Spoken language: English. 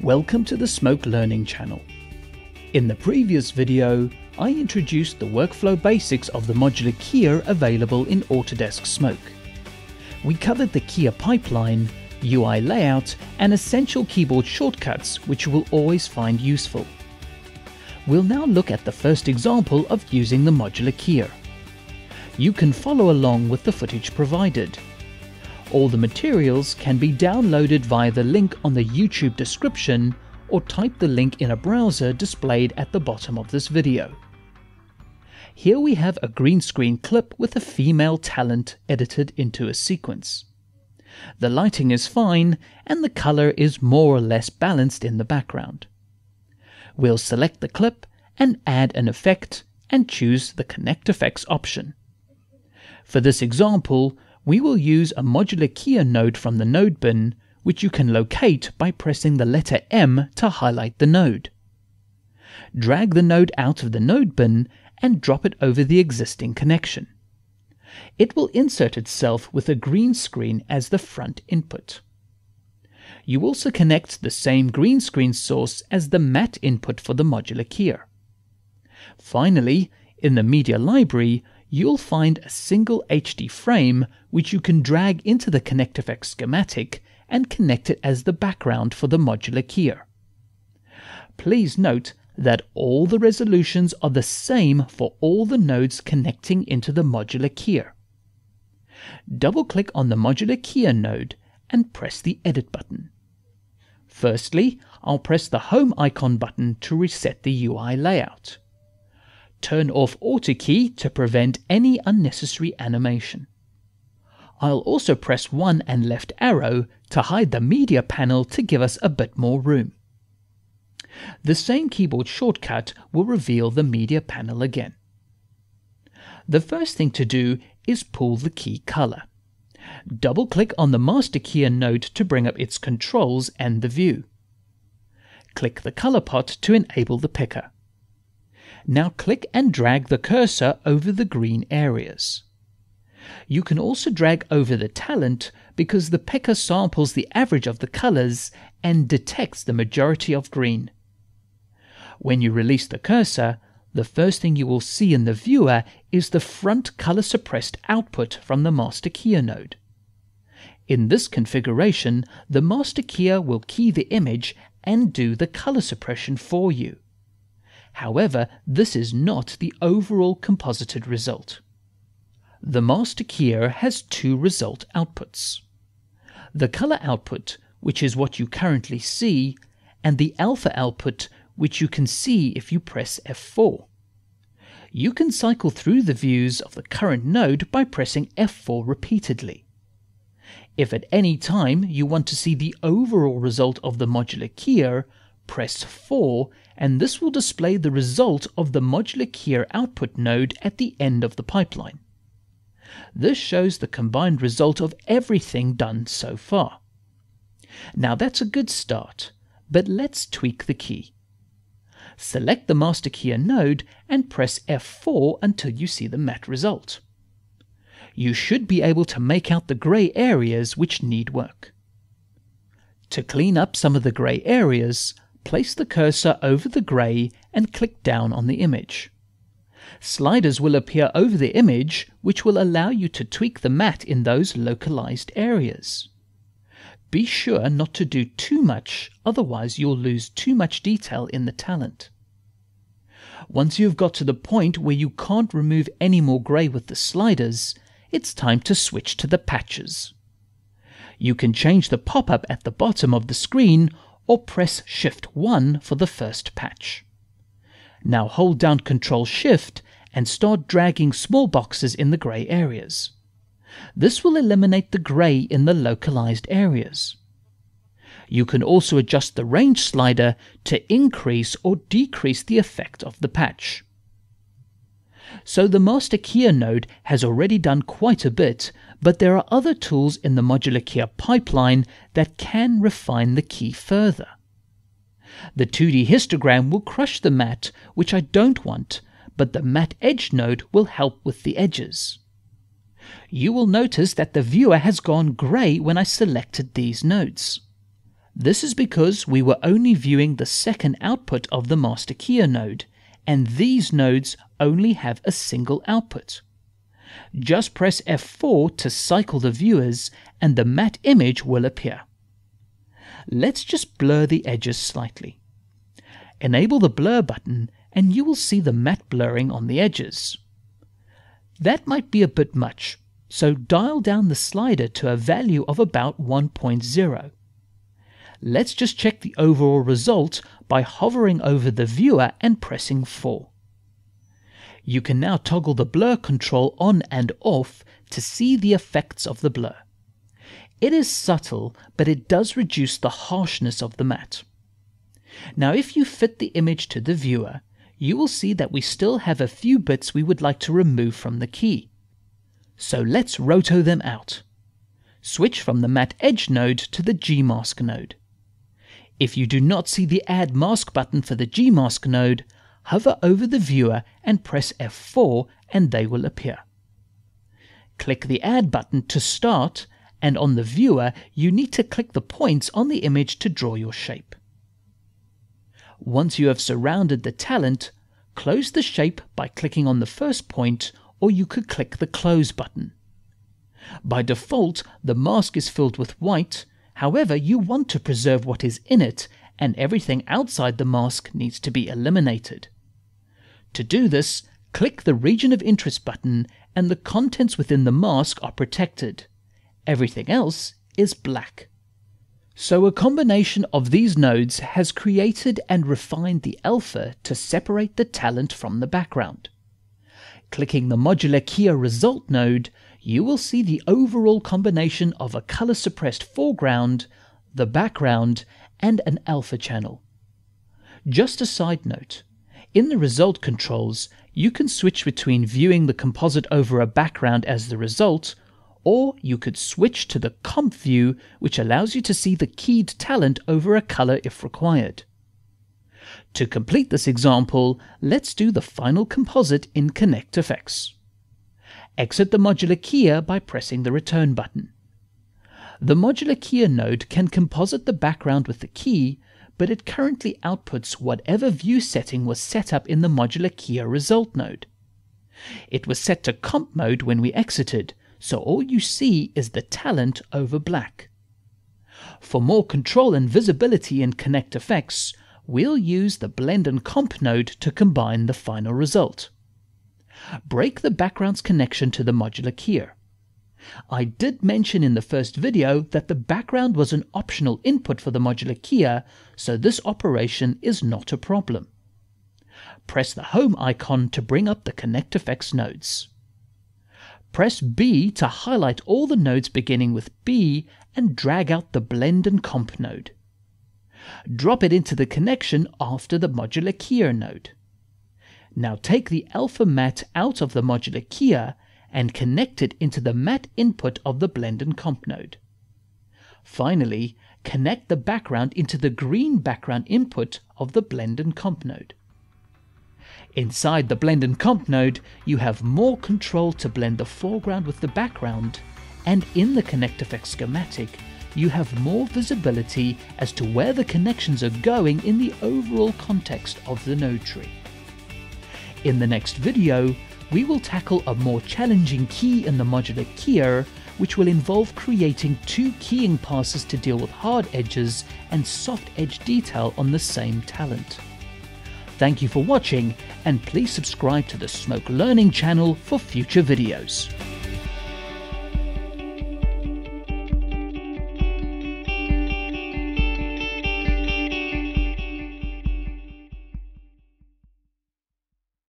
Welcome to the Smoke Learning channel. In the previous video, I introduced the workflow basics of the modular keyer available in Autodesk Smoke. We covered the keyer pipeline, UI layout, and essential keyboard shortcuts which you will always find useful. We'll now look at the first example of using the modular keyer. You can follow along with the footage provided. All the materials can be downloaded via the link on the YouTube description or type the link in a browser displayed at the bottom of this video. Here we have a green screen clip with a female talent edited into a sequence. The lighting is fine and the color is more or less balanced in the background. We'll select the clip and add an effect and choose the Connect Effects option. For this example, we will use a modular keyer node from the node bin, which you can locate by pressing the letter M to highlight the node. Drag the node out of the node bin and drop it over the existing connection. It will insert itself with a green screen as the front input. You also connect the same green screen source as the matte input for the modular keyer. Finally, in the media library, you'll find a single HD frame which you can drag into the Connect Effects schematic and connect it as the background for the modular keyer. Please note that all the resolutions are the same for all the nodes connecting into the modular keyer. Double-click on the modular keyer node and press the Edit button. Firstly, I'll press the Home icon button to reset the UI layout. Turn off Auto Key to prevent any unnecessary animation. I'll also press 1 and left arrow to hide the media panel to give us a bit more room. The same keyboard shortcut will reveal the media panel again. The first thing to do is pull the key color. Double-click on the Master Keyer node to bring up its controls and the view. Click the color pot to enable the picker. Now click and drag the cursor over the green areas. You can also drag over the talent because the picker samples the average of the colors and detects the majority of green. When you release the cursor, the first thing you will see in the viewer is the front color suppressed output from the Master Keyer node. In this configuration, the Master Keyer will key the image and do the color suppression for you. However, this is not the overall composited result. The Master Keyer has two result outputs. The color output, which is what you currently see, and the alpha output, which you can see if you press F4. You can cycle through the views of the current node by pressing F4 repeatedly. If at any time you want to see the overall result of the modular keyer, press 4 and this will display the result of the modular keyer output node at the end of the pipeline. This shows the combined result of everything done so far. Now that's a good start, but let's tweak the key. Select the Master Keyer node and press F4 until you see the matte result. You should be able to make out the grey areas which need work. To clean up some of the grey areas, place the cursor over the grey and click down on the image. Sliders will appear over the image which will allow you to tweak the matte in those localized areas. Be sure not to do too much, otherwise you'll lose too much detail in the talent. Once you've got to the point where you can't remove any more grey with the sliders, it's time to switch to the patches. You can change the pop-up at the bottom of the screen or press Shift-1 for the first patch. Now hold down Ctrl-Shift and start dragging small boxes in the grey areas. This will eliminate the grey in the localized areas. You can also adjust the range slider to increase or decrease the effect of the patch. So the Master Keyer node has already done quite a bit, but there are other tools in the modular keyer pipeline that can refine the key further. The 2D histogram will crush the matte, which I don't want, but the matte edge node will help with the edges. You will notice that the viewer has gone grey when I selected these nodes. This is because we were only viewing the second output of the master keyer node, and these nodes only have a single output. Just press F4 to cycle the viewers and the matte image will appear. Let's just blur the edges slightly. Enable the blur button and you will see the matte blurring on the edges. That might be a bit much, so dial down the slider to a value of about 1.0. Let's just check the overall result by hovering over the viewer and pressing 4. You can now toggle the blur control on and off to see the effects of the blur. It is subtle, but it does reduce the harshness of the matte. Now if you fit the image to the viewer, you will see that we still have a few bits we would like to remove from the key. So let's roto them out. Switch from the matte edge node to the G-mask node. If you do not see the Add Mask button for the G-mask node, hover over the viewer and press F4 and they will appear. Click the Add button to start, and on the viewer you need to click the points on the image to draw your shape. Once you have surrounded the talent, close the shape by clicking on the first point, or you could click the Close button. By default, the mask is filled with white. However, you want to preserve what is in it, and everything outside the mask needs to be eliminated. To do this, click the Region of Interest button and the contents within the mask are protected. Everything else is black. So a combination of these nodes has created and refined the alpha to separate the talent from the background. Clicking the Modular Keyer Result node, you will see the overall combination of a color-suppressed foreground, the background, and an alpha channel. Just a side note, in the result controls, you can switch between viewing the composite over a background as the result, or you could switch to the comp view, which allows you to see the keyed talent over a color if required. To complete this example, let's do the final composite in Connect Effects. Exit the Modular Keyer by pressing the Return button. The Modular Keyer node can composite the background with the key, but it currently outputs whatever view setting was set up in the Modular Keyer Result node. It was set to Comp mode when we exited, so all you see is the talent over black. For more control and visibility in Connect Effects, we'll use the Blend and Comp node to combine the final result. Break the background's connection to the Modular Keyer. I did mention in the first video that the background was an optional input for the Modular Keyer, so this operation is not a problem. Press the Home icon to bring up the Connect Effects nodes. Press B to highlight all the nodes beginning with B and drag out the Blend and Comp node. Drop it into the connection after the Modular Keyer node. Now take the alpha matte out of the Modular Keyer and connect it into the matte input of the Blend and Comp node. Finally, connect the background into the green background input of the Blend and Comp node. Inside the Blend and Comp node, you have more control to blend the foreground with the background, and in the Connect Effects schematic, you have more visibility as to where the connections are going in the overall context of the node tree. In the next video, we will tackle a more challenging key in the Modular Keyer, which will involve creating two keying passes to deal with hard edges and soft edge detail on the same talent. Thank you for watching, and please subscribe to the Smoke Learning channel for future videos.